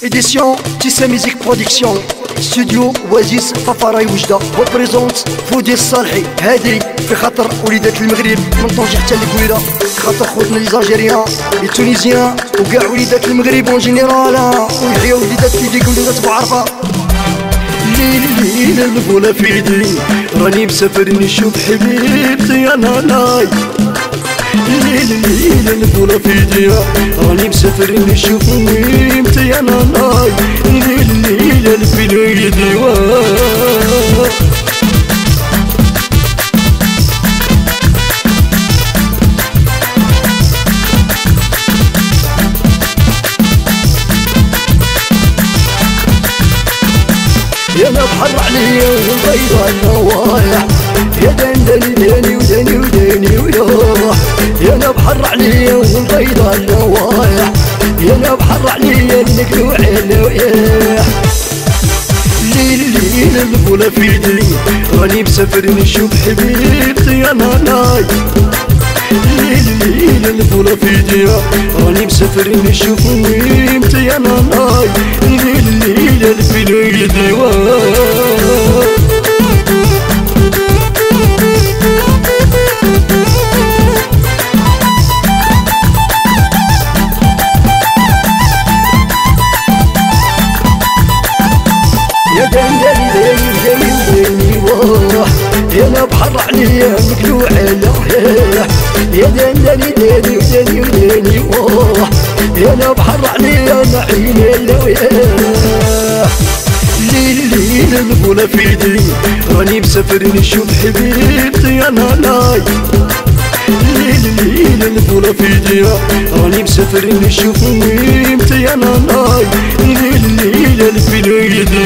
Édition Tissa Music Production Studio Oasis ففراي وجدة وبريزونت فودي الصالحي هادي في خاطر وليدات المغرب من طنجة حتى لكويرة خاطر خوتنا لي زالجيريان لي تونيزيان وكاع وليدات المغرب اون جينيرال ويحيا وليدات كيديك وليدات بوعرفة ليلة البولة في يدي راني مسافر نشوف حبيبتي انا ناي ليلة البولة في يدي راني مسافر نشوف حبيبتي انا ناي ليلة الفيلو يدي يا بحر عليا والبيضة النوايح يا دندني داني وداني وداني وياح يا بحر عليا والبيضة النوايح يا بحر عليا النقلوع النوايح ليلة البولة في يدي راني مسافر نشوف حبيبتي انا ناي ليلة البولة في يدي راني مسافر نشوف حبيبتي انا ناي ليلة الفيلو يدي يا دندني داني وداني وداني واه يا بحر عليا مقلوع اللاح يا دندني داني وداني وداني واه يا بحر عليا معين اللوياه ليلة البولة في يدي راني مسافر نشوف حبيبتي انا ناي ليلة البولة في يدي راني مسافر نشوف حبيبتي انا ناي ليلة الفيلو يدي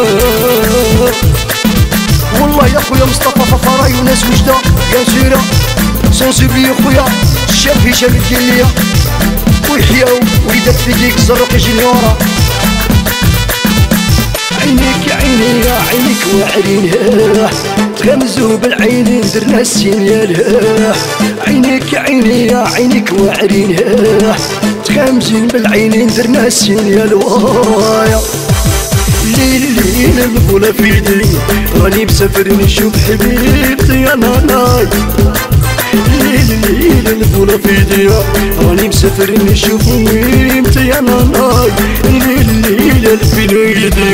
والله يا خويا مصطفى ففراي وناس وجدة يا سيرة سونسيبلي يا خويا الشاب هشام الكلية ويحياو وليدات فيديك الزروق يجي لورا عينيك يا عيني يا عينيك واعرينها تغمزو بالعينين درنا السينيال عينيك يا عيني يا عينيك واعرينها تغمزين بالعينين درنا السينيال وايا ليلة البولة في يدي راني مسافر نشوف حبيبتي انا ناي ليلة البولة في يدي راني مسافر نشوف حبيبتي انا ناي ليلة الفيلو يدي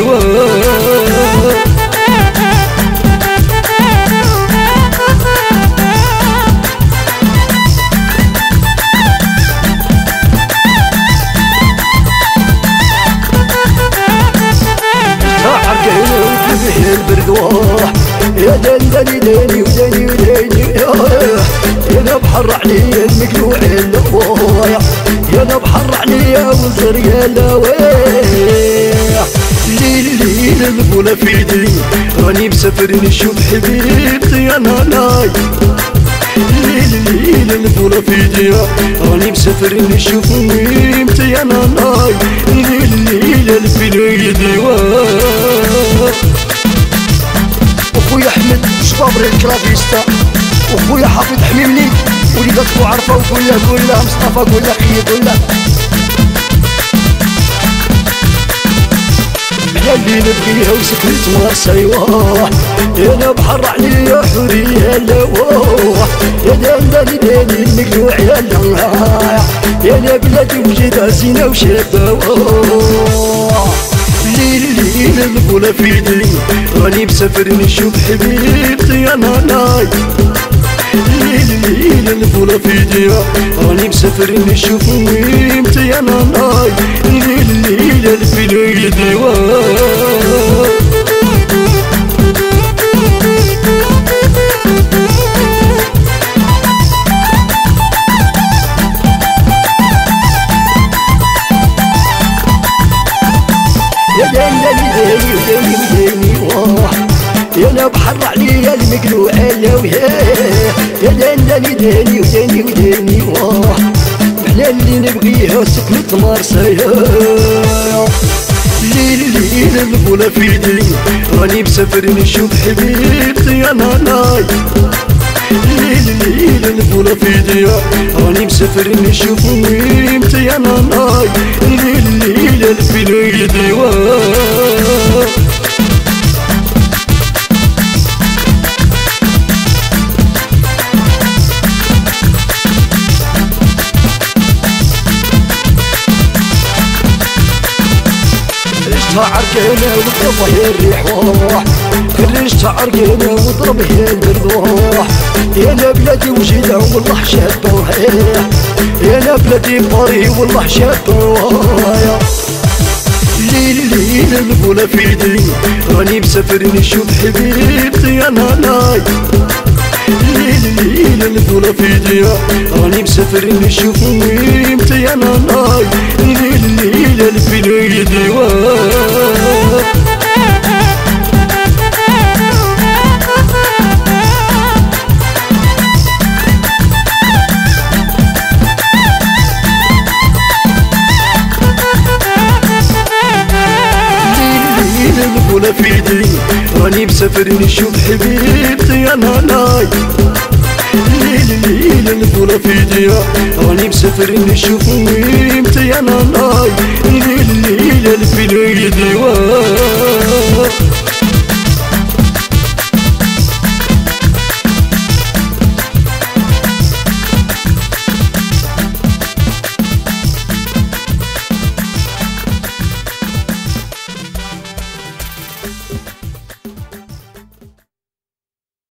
يا دندني داني وداني وداني يا بحر عليا المقلوع اللوايح يا بحر عليا والزرقاء اللوايح ليلة البولة في يدي راني مسافر نشوف حبيبتي انا ناي ليلة البولة في يدي راني مسافر نشوف حبيبتي انا ناي ليلة الفيلو يدي وخويا احمد شبابر الكرافيستا وخويا حافظ حميمني وليدات بوعرفة وقول له مصطفى قول له خيي قول له يا اللي نبغيها وسكنت مرسى واه يا بحر عليا حورية لواه يا دندني داني المقلوع يا لواه يا بلادي وجدها زينة وشابة ليلة البولة في يدي راني مسافر نشوف حبيبتي انا ناي ليلة البولة في يدي راني مسافر نشوف حبيبتي انا ناي ليلة الفيلو يدي يا دندني داني وداني وداني واه يا بحر عليا المقلوع اللوياه يا دندني داني وداني وداني واه احنا اللي نبغيها سكنت مرسايا ليلة البولة في يدي راني مسافر نشوف حبيبتي انا ناي ليلة البولة في يدي راني مسافر نشوف حبيبتي انا ناي ليلة الفيلو يدي عرقنا وضرب هي الريح وروح فرشت عرقنا وضرب هي البردوح يا بلادي وجيده والله شابه يا بلادي باري والله شابه ليل البوله في يدي راني مسافر نشوف حبيبتي انا ناي ليل البوله في يدي راني مسافر نشوف حبيبتي انا ناي ليل الفيل يدي البوله في يدي راني مسافر نشوف حبيبتي انا ناي ليل البوله في يدي راني مسافر نشوف حبيبتي انا ناي ليل الفيل يدي